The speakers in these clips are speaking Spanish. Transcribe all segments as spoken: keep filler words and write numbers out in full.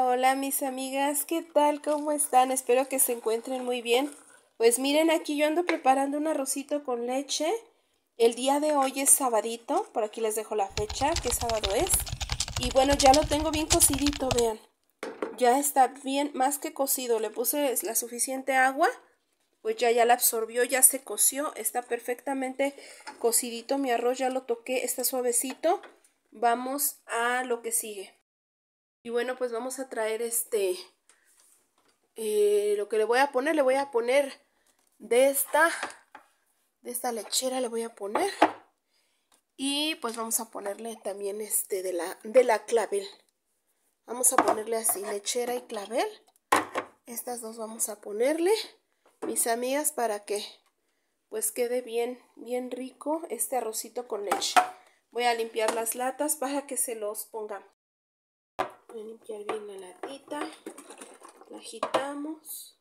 Hola mis amigas, ¿qué tal? ¿Cómo están? Espero que se encuentren muy bien. Pues miren, aquí yo ando preparando un arrocito con leche. El día de hoy es sabadito, por aquí les dejo la fecha, qué sábado es. Y bueno, ya lo tengo bien cocidito, vean. Ya está bien, más que cocido, le puse la suficiente agua, pues ya, ya la absorbió, ya se coció, está perfectamente cocidito mi arroz, ya lo toqué, está suavecito. Vamos a lo que sigue. Y bueno, pues vamos a traer este, eh, lo que le voy a poner, le voy a poner de esta, de esta lechera le voy a poner. Y pues vamos a ponerle también este de la, de la clavel. Vamos a ponerle así, lechera y clavel. Estas dos vamos a ponerle, mis amigas, para que pues quede bien, bien rico este arrocito con leche. Voy a limpiar las latas para que se los pongamos. Voy a limpiar bien la latita. La agitamos.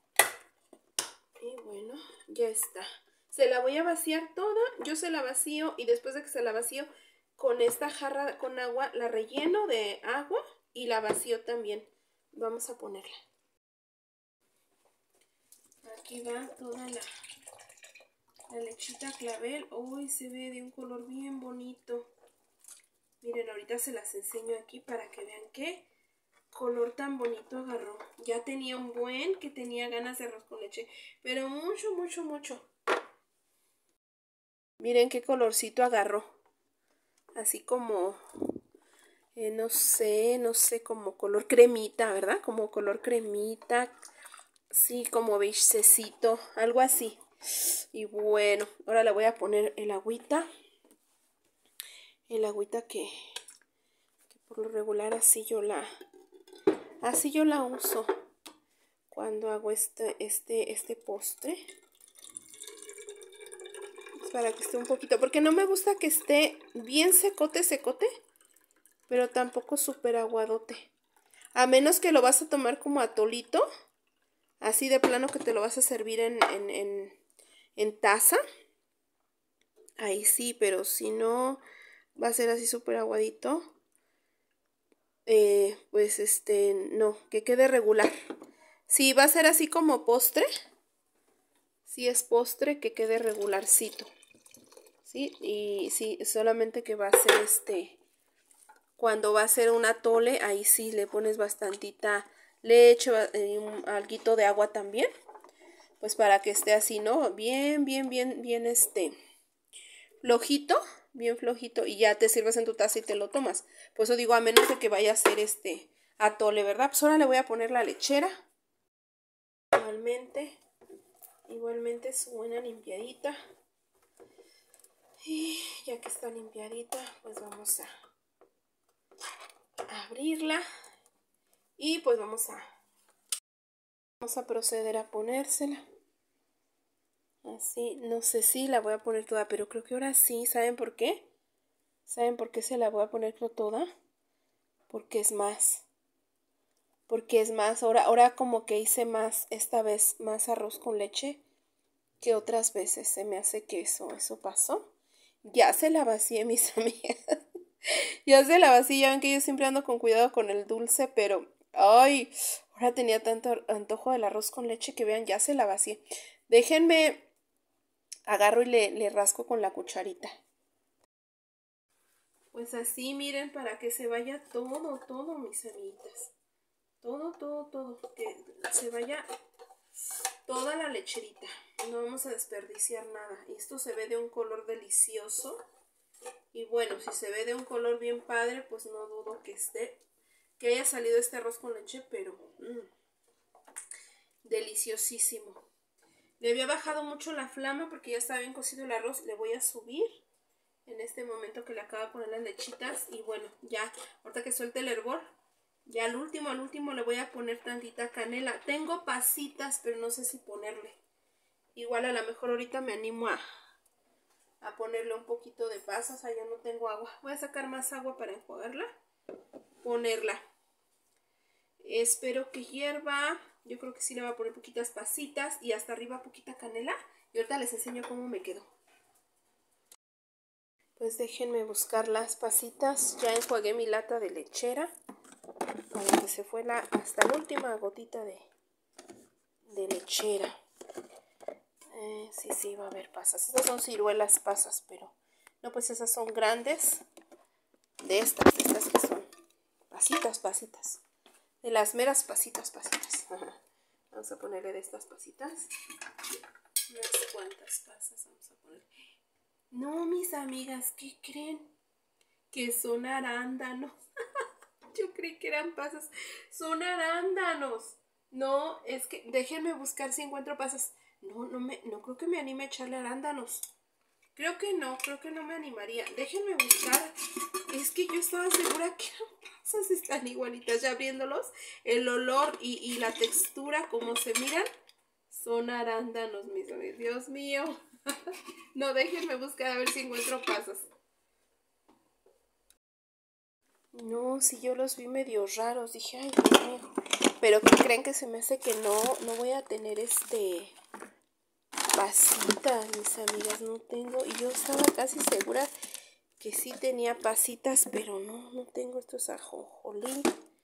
Y bueno, ya está. Se la voy a vaciar toda. Yo se la vacío y después de que se la vacío con esta jarra con agua, la relleno de agua y la vacío también. Vamos a ponerla. Aquí va toda la, la lechita clavel. Uy, se ve de un color bien bonito. Miren, ahorita se las enseño aquí para que vean qué color tan bonito agarró. Ya tenía un buen que tenía ganas de arroz con leche, pero mucho, mucho, mucho. Miren qué colorcito agarró. Así como, eh, no sé, no sé, como color cremita, ¿verdad? Como color cremita. Sí, como beigecito, algo así. Y bueno, ahora le voy a poner el agüita. El agüita que, que por lo regular así yo la, así yo la uso cuando hago este, este, este postre. Para que esté un poquito, porque no me gusta que esté bien secote, secote, pero tampoco súper aguadote. A menos que lo vas a tomar como atolito, así de plano que te lo vas a servir en, en, en, en taza. Ahí sí, pero si no va a ser así súper aguadito, eh, pues este, no, que quede regular. Si va a ser así como postre, si es postre, que quede regularcito. Sí, y sí, solamente que va a ser este, cuando va a ser un atole, ahí sí le pones bastantita leche, eh, un alguito de agua también, pues para que esté así, ¿no? Bien, bien, bien, bien, este, flojito, bien flojito, y ya te sirves en tu taza y te lo tomas. Por eso digo, a menos de que vaya a ser este atole, ¿verdad? Pues ahora le voy a poner la lechera. Igualmente, igualmente su buena limpiadita. Y ya que está limpiadita, pues vamos a abrirla y pues vamos a vamos a proceder a ponérsela así. No sé si la voy a poner toda, pero creo que ahora sí. ¿Saben por qué? ¿Saben por qué se la voy a poner toda? Porque es más porque es más, ahora, ahora como que hice más, esta vez más arroz con leche que otras veces. Se me hace que eso, eso pasó. Ya se la vacié, mis amigas. Ya se la vacié, ya ven que yo siempre ando con cuidado con el dulce, pero ay, ahora tenía tanto antojo del arroz con leche que vean, ya se la vacié. Déjenme, agarro y le, le rasco con la cucharita. Pues así, miren, para que se vaya todo, todo, mis amiguitas. Todo, todo, todo. Que se vaya toda la lecherita. No vamos a desperdiciar nada. Y esto se ve de un color delicioso. Y bueno, si se ve de un color bien padre, pues no dudo que esté, que haya salido este arroz con leche, pero mmm, deliciosísimo. Le había bajado mucho la flama porque ya está bien cocido el arroz. Le voy a subir en este momento que le acabo de poner las lechitas. Y bueno, ya, ahorita que suelte el hervor, ya al último, al último le voy a poner tantita canela. Tengo pasitas, pero no sé si ponerle. Igual a lo mejor ahorita me animo a... a ponerle un poquito de pasas. Allá no tengo agua, voy a sacar más agua para enjuagarla, ponerla. Espero que hierva. Yo creo que sí le voy a poner poquitas pasitas y hasta arriba poquita canela, y ahorita les enseño cómo me quedó. Pues déjenme buscar las pasitas. Ya enjuagué mi lata de lechera. Para que se fue la, hasta la última gotita de, de lechera. Eh, sí, sí, va a haber pasas. Estas son ciruelas pasas, pero no, pues esas son grandes. De estas, de estas que son pasitas, pasitas. De las meras pasitas, pasitas. Vamos a ponerle de estas pasitas. Unas cuantas pasas vamos a poner. No, mis amigas, ¿qué creen? Que son arándanos. Yo creí que eran pasas. Son arándanos. No, es que déjenme buscar si encuentro pasas. No, no me, no creo que me anime a echarle arándanos. Creo que no, creo que no me animaría. Déjenme buscar. Es que yo estaba segura que eran pasas. Están igualitas. Ya abriéndolos, el olor y, y la textura, como se miran, son arándanos, mis amigos. Dios mío. No, déjenme buscar a ver si encuentro pasas. No, si yo los vi medio raros. Dije, ay, Dios mío. Pero ¿qué creen? Que se me hace que no, no voy a tener este... pasitas, mis amigas, no tengo. Y yo estaba casi segura que sí tenía pasitas, pero no, no tengo. Esto es ajonjolí.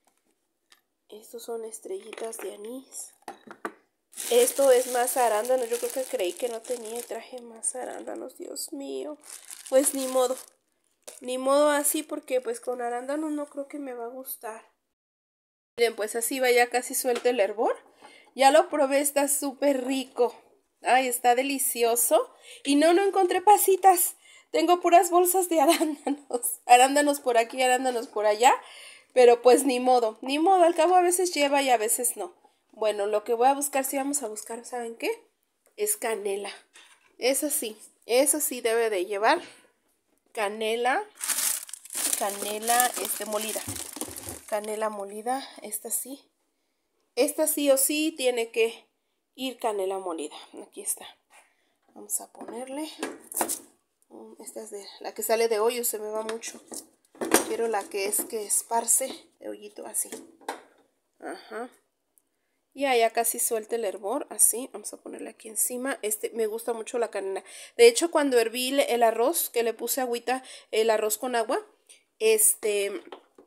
Estos son estrellitas de anís. Esto es más arándanos. Yo creo que creí que no tenía y traje más arándanos. Dios mío. Pues ni modo. Ni modo así, porque pues con arándanos no creo que me va a gustar. Miren, pues así va, ya casi suelta el hervor. Ya lo probé, está súper rico. Ay, está delicioso. Y no, no encontré pasitas. Tengo puras bolsas de arándanos. Arándanos por aquí, arándanos por allá. Pero pues ni modo, ni modo. Al cabo a veces lleva y a veces no. Bueno, lo que voy a buscar, si vamos a buscar, ¿saben qué? Es canela. Eso sí, eso sí debe de llevar. Canela, canela este, molida. Canela molida, esta sí. Esta sí o sí tiene que ir canela molida. Aquí está. Vamos a ponerle. Esta es de la que sale de hoyo, se me va mucho. Quiero la que es que esparce de hoyito así. Ajá. Y ya casi suelta el hervor, así. Vamos a ponerle aquí encima. Este me gusta mucho la canela. De hecho, cuando herví el arroz, que le puse agüita, el arroz con agua, este,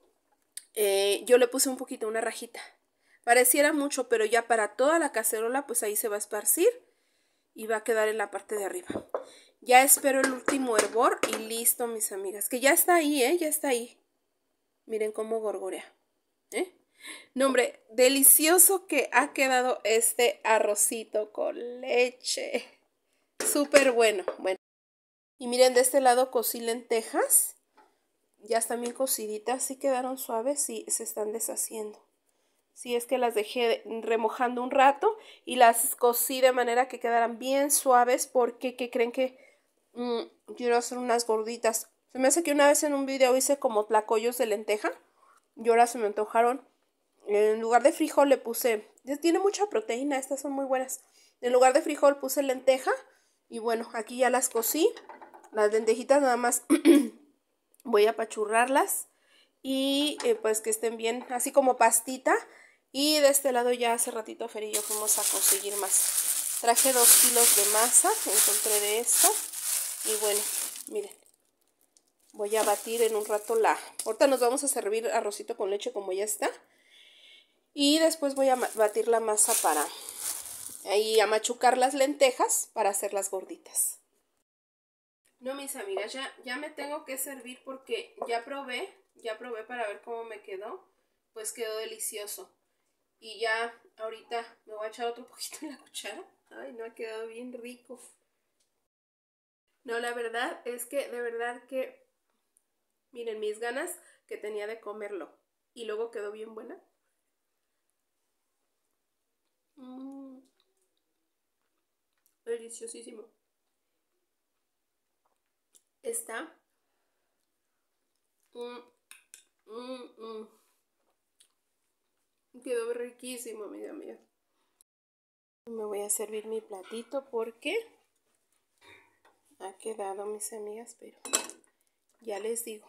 eh, yo le puse un poquito, una rajita. Pareciera mucho, pero ya para toda la cacerola, pues ahí se va a esparcir y va a quedar en la parte de arriba. Ya espero el último hervor y listo, mis amigas. Que ya está ahí, ¿eh? Ya está ahí. Miren cómo gorgorea. ¿Eh? No, hombre, delicioso que ha quedado este arrocito con leche. Súper bueno. Bueno. Y miren, de este lado cocí lentejas. Ya están bien cociditas. Sí quedaron suaves y se están deshaciendo. Sí, es que las dejé remojando un rato y las cocí de manera que quedaran bien suaves porque, ¿qué creen que mmm, quiero hacer unas gorditas? Se me hace que una vez en un video hice como tlacoyos de lenteja y ahora se me antojaron. En lugar de frijol le puse, tiene mucha proteína, estas son muy buenas. En lugar de frijol puse lenteja y bueno, aquí ya las cocí. Las lentejitas nada más voy a apachurrarlas y eh, pues que estén bien así como pastita. Y de este lado ya hace ratito Fer y yo fuimos a conseguir más. Traje dos kilos de masa, encontré de esta. Y bueno, miren, voy a batir en un rato la... Ahorita nos vamos a servir arrocito con leche como ya está. Y después voy a batir la masa para... Y a machucar las lentejas para hacer las gorditas. No, mis amigas, ya, ya me tengo que servir porque ya probé, ya probé para ver cómo me quedó. Pues quedó delicioso. Y ya ahorita me voy a echar otro poquito en la cuchara. Ay, no, ha quedado bien rico. No, la verdad es que, de verdad que, miren, mis ganas que tenía de comerlo. Y luego quedó bien buena. Mmm. Deliciosísimo. Está. Mmm. Mmm. Mmm. Quedó riquísimo, mis amigas. Me voy a servir mi platito porque ha quedado, mis amigas, pero ya les digo,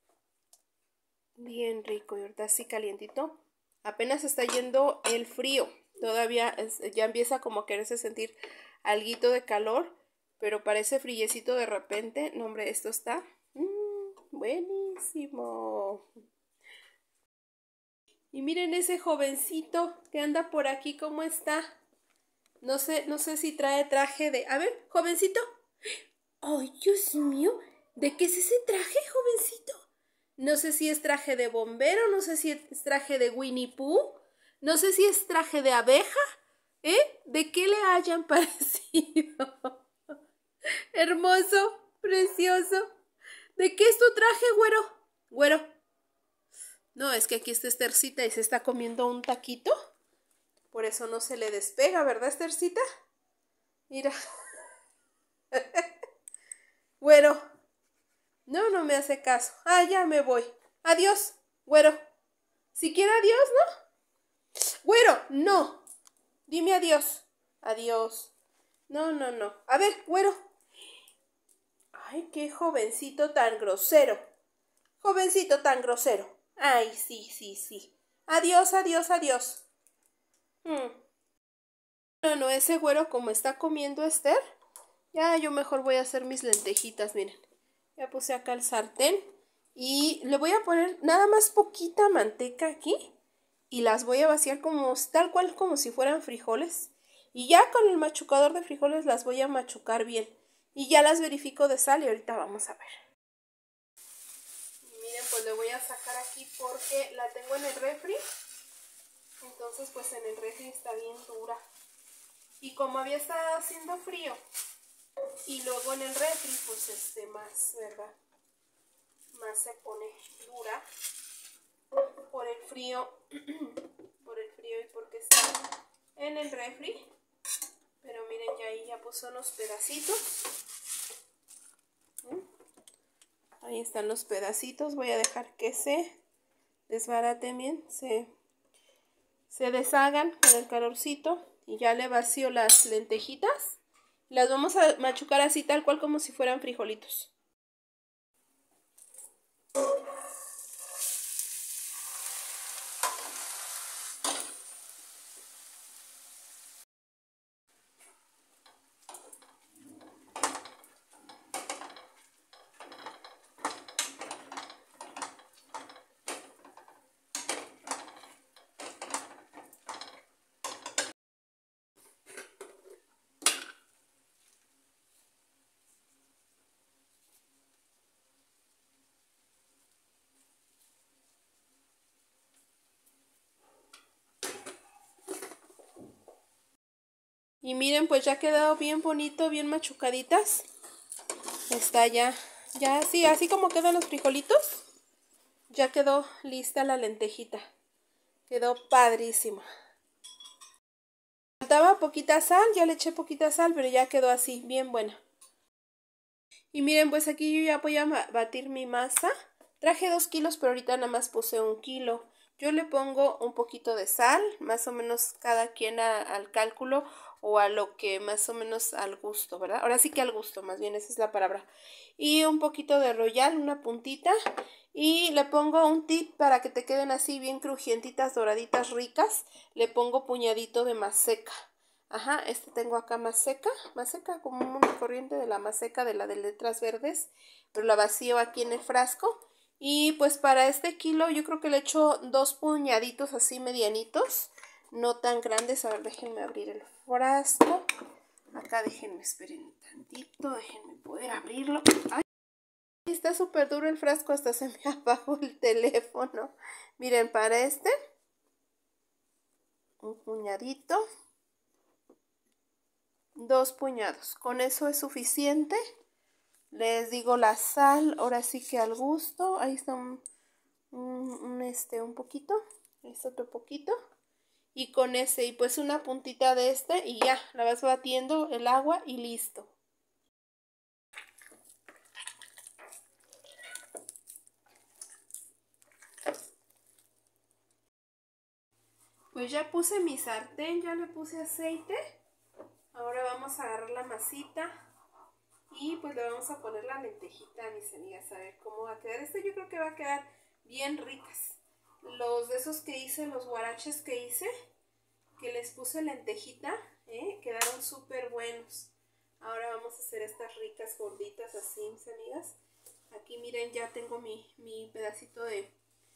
bien rico. Y ahorita así calientito. Apenas está yendo el frío. Todavía es, ya empieza como a quererse sentir alguito de calor, pero parece friecito de repente. No, hombre, esto está mmm, buenísimo. Y miren ese jovencito que anda por aquí, ¿cómo está? No sé, no sé si trae traje de... A ver, jovencito. ¡Ay, Dios mío! ¿De qué es ese traje, jovencito? No sé si es traje de bombero, no sé si es traje de Winnie Pooh, no sé si es traje de abeja, ¿eh? ¿De qué le hayan parecido? Hermoso, precioso. ¿De qué es tu traje, güero? Güero. No, es que aquí está Estercita y se está comiendo un taquito. Por eso no se le despega, ¿verdad, Estercita? Mira. Güero. No, no me hace caso. Ah, ya me voy. Adiós, güero. Si quiere adiós, ¿no? Güero, no. Dime adiós. Adiós. No, no, no. A ver, güero. Ay, qué jovencito tan grosero. Jovencito tan grosero. Ay, sí, sí, sí. Adiós, adiós, adiós. Hmm. No, no, ese güero como está comiendo Esther, ya yo mejor voy a hacer mis lentejitas, miren. Ya puse acá el sartén y le voy a poner nada más poquita manteca aquí y las voy a vaciar como tal cual como si fueran frijoles. Y ya con el machucador de frijoles las voy a machucar bien. Y ya las verifico de sal y ahorita vamos a ver. Y miren, pues le voy a sacar aquí porque la tengo en el refri. Entonces pues en el refri está bien dura. Y como había estado haciendo frío y luego en el refri pues este más, ¿verdad? Más se pone dura por el frío, por el frío y porque está en el refri. Pero miren, ya ahí ya puso unos pedacitos. ¿Mm? Ahí están los pedacitos. Voy a dejar que se desbaraten bien, se, se deshagan con el calorcito. Y ya le vacío las lentejitas. Las vamos a machucar así tal cual como si fueran frijolitos. Y miren, pues ya ha quedado bien bonito, bien machucaditas. Está ya, ya así, así como quedan los frijolitos. Ya quedó lista la lentejita. Quedó padrísima. Faltaba poquita sal, ya le eché poquita sal, pero ya quedó así, bien buena. Y miren, pues aquí yo ya voy a batir mi masa. Traje dos kilos, pero ahorita nada más puse un kilo. Yo le pongo un poquito de sal, más o menos cada quien a, al cálculo o a lo que más o menos al gusto, ¿verdad? Ahora sí que al gusto, más bien, esa es la palabra. Y un poquito de royal, una puntita. Y le pongo un tip para que te queden así bien crujientitas, doraditas, ricas. Le pongo puñadito de maseca. Ajá, este tengo acá maseca, maseca como una corriente de la maseca de la de letras verdes, pero la vacío aquí en el frasco. Y pues para este kilo yo creo que le echo dos puñaditos así medianitos, no tan grandes. A ver, déjenme abrir el frasco. Acá déjenme, esperen tantito, déjenme poder abrirlo. Ay, está súper duro el frasco, hasta se me apagó el teléfono. Miren, para este, un puñadito. Dos puñados, con eso es suficiente. Les digo la sal, ahora sí que al gusto. Ahí está un, un, un, este, un poquito, este otro poquito. Y con ese, y pues una puntita de este y ya, la vas batiendo el agua y listo. Pues ya puse mi sartén, ya le puse aceite. Ahora vamos a agarrar la masita. Y pues le vamos a poner la lentejita a mis amigas, a ver cómo va a quedar. Este yo creo que va a quedar bien ricas. Los de esos que hice, los guaraches que hice, que les puse lentejita, ¿eh? Quedaron súper buenos. Ahora vamos a hacer estas ricas gorditas así, mis amigas. Aquí miren, ya tengo mi, mi pedacito de,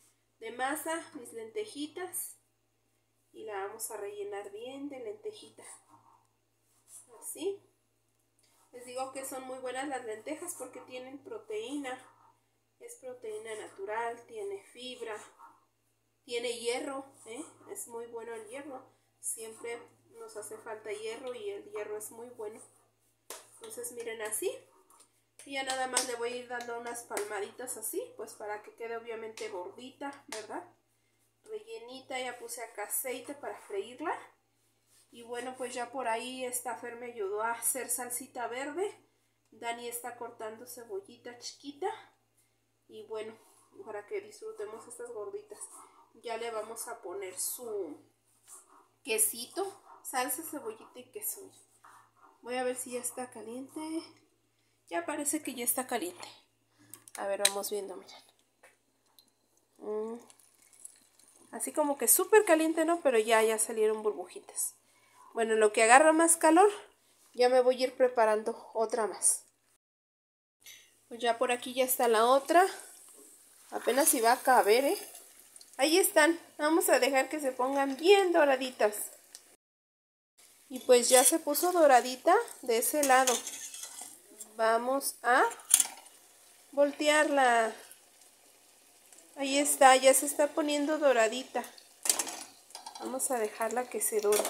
de masa, mis lentejitas. Y la vamos a rellenar bien de lentejita. Así. Les digo que son muy buenas las lentejas porque tienen proteína. Es proteína natural, tiene fibra, tiene hierro, ¿eh? Es muy bueno el hierro. Siempre nos hace falta hierro y el hierro es muy bueno. Entonces miren así. Y ya nada más le voy a ir dando unas palmaditas así, pues para que quede obviamente gordita, ¿verdad? Rellenita, ya puse acá aceite para freírla. Y bueno, pues ya por ahí esta Fer me ayudó a hacer salsita verde. Dani está cortando cebollita chiquita. Y bueno, para que disfrutemos estas gorditas. Ya le vamos a poner su quesito, salsa, cebollita y queso. Voy a ver si ya está caliente. Ya parece que ya está caliente. A ver, vamos viendo, miren. Mm. Así como que súper caliente, ¿no? Pero ya, ya salieron burbujitas. Bueno, en lo que agarra más calor, ya me voy a ir preparando otra más. Pues ya por aquí ya está la otra. Apenas si va a caber, ¿eh? Ahí están. Vamos a dejar que se pongan bien doraditas. Y pues ya se puso doradita de ese lado. Vamos a voltearla. Ahí está, ya se está poniendo doradita. Vamos a dejarla que se dore.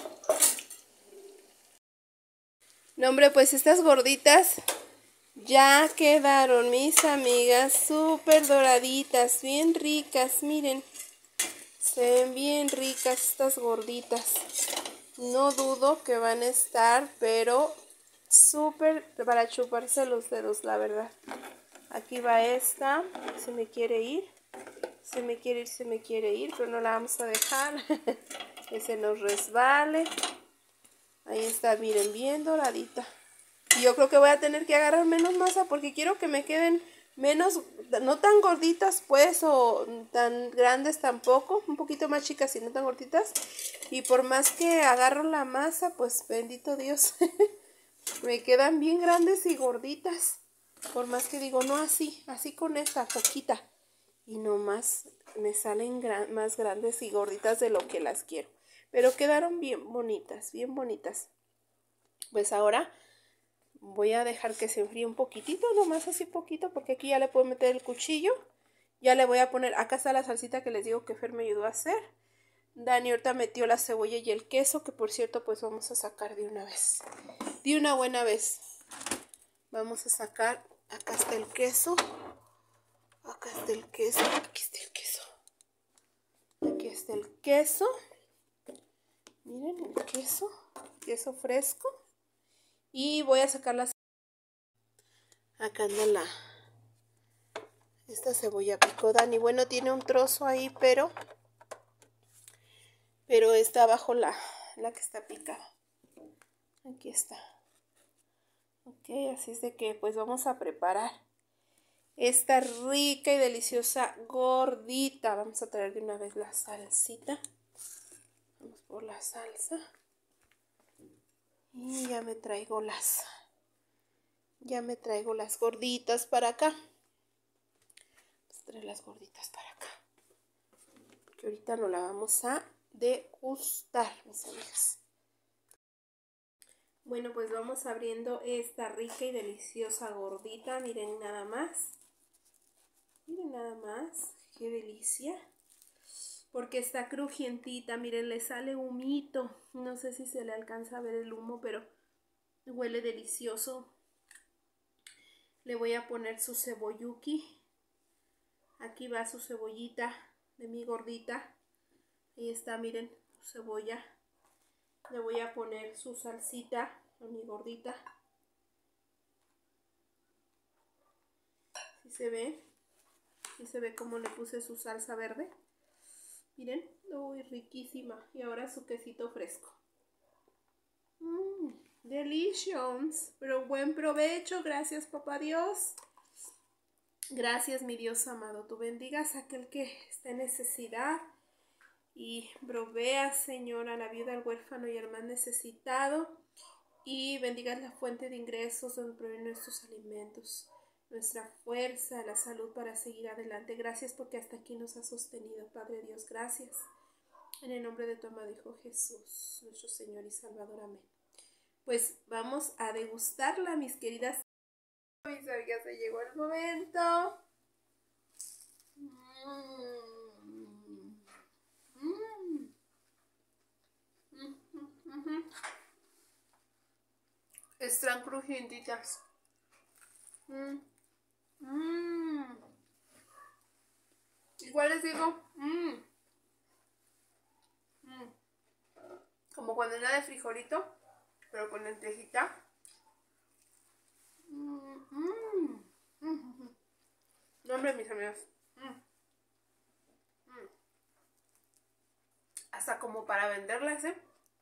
No, hombre, pues estas gorditas ya quedaron, mis amigas, súper doraditas, bien ricas, miren. Se ven bien ricas estas gorditas. No dudo que van a estar, pero súper para chuparse los dedos, la verdad. Aquí va esta, se me quiere ir, se me quiere ir, se me quiere ir, pero no la vamos a dejar, que se nos resbale. Ahí está, miren, bien doradita. Y yo creo que voy a tener que agarrar menos masa porque quiero que me queden menos, no tan gorditas pues, o tan grandes tampoco, un poquito más chicas y no tan gorditas. Y por más que agarro la masa, pues bendito Dios, me quedan bien grandes y gorditas. Por más que digo, no así, así con esta poquita. Y nomás me salen gran, más grandes y gorditas de lo que las quiero. Pero quedaron bien bonitas, bien bonitas. Pues ahora voy a dejar que se enfríe un poquitito, nomás así poquito, porque aquí ya le puedo meter el cuchillo. Ya le voy a poner, acá está la salsita que les digo que Fer me ayudó a hacer. Dani ahorita metió la cebolla y el queso, que por cierto pues vamos a sacar de una vez. De una buena vez. Vamos a sacar, acá está el queso. Acá está el queso, aquí está el queso. Aquí está el queso. Miren el queso, queso fresco. Y voy a sacar las... Acá anda la... Esta cebolla picó Dani. Bueno, tiene un trozo ahí, pero... Pero está abajo la, la que está picada. Aquí está. Ok, así es de que pues vamos a preparar esta rica y deliciosa gordita. Vamos a traer de una vez la salsita. Vamos por la salsa. Y ya me traigo las... Ya me traigo las gorditas para acá. Vamos a traer las gorditas para acá. Porque ahorita no la vamos a degustar, mis amigas. Bueno, pues vamos abriendo esta rica y deliciosa gordita. Miren nada más. Miren nada más. Qué delicia. Porque está crujientita. Miren, le sale humito. No sé si se le alcanza a ver el humo, pero huele delicioso. Le voy a poner su cebolluki. Aquí va su cebollita de mi gordita. Ahí está, miren, su cebolla. Le voy a poner su salsita a mi gordita. ¿Sí se ve? ¿Sí se ve cómo le puse su salsa verde? Miren, uy, riquísima. Y ahora su quesito fresco. Mmm, delicious. Pero buen provecho. Gracias, papá Dios. Gracias, mi Dios amado. Tú bendigas a aquel que esté en necesidad. Y provea, Señor, a la viuda, al huérfano y al más necesitado. Y bendiga la fuente de ingresos donde provienen nuestros alimentos. nuestra fuerza, la salud para seguir adelante. Gracias porque hasta aquí nos has sostenido, Padre Dios. Gracias. En el nombre de tu amado Hijo Jesús, nuestro Señor y Salvador. Amén. Pues vamos a degustarla, mis queridas. Mis amigas, se llegó el momento. Mm. Mm. Mm, mm, mm. Están crujientitas. Mm. Mm. Igual les digo, mm. Mm. Como cuando era de frijolito, pero con lentejita. Mm. Mm. Mm. No, hombre, mis amigas. Mm. Mm. Hasta como para venderlas, ¿eh?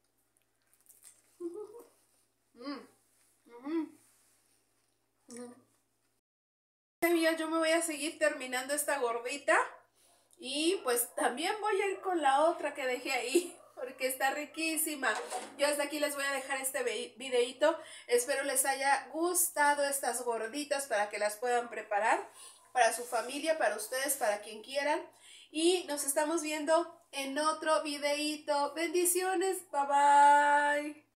Mm. Mm. Mm. Amigas, yo me voy a seguir terminando esta gordita. Y pues también voy a ir con la otra que dejé ahí, porque está riquísima. Yo hasta aquí les voy a dejar este videito. Espero les haya gustado estas gorditas para que las puedan preparar para su familia, para ustedes, para quien quieran. Y nos estamos viendo en otro videito. Bendiciones, bye bye.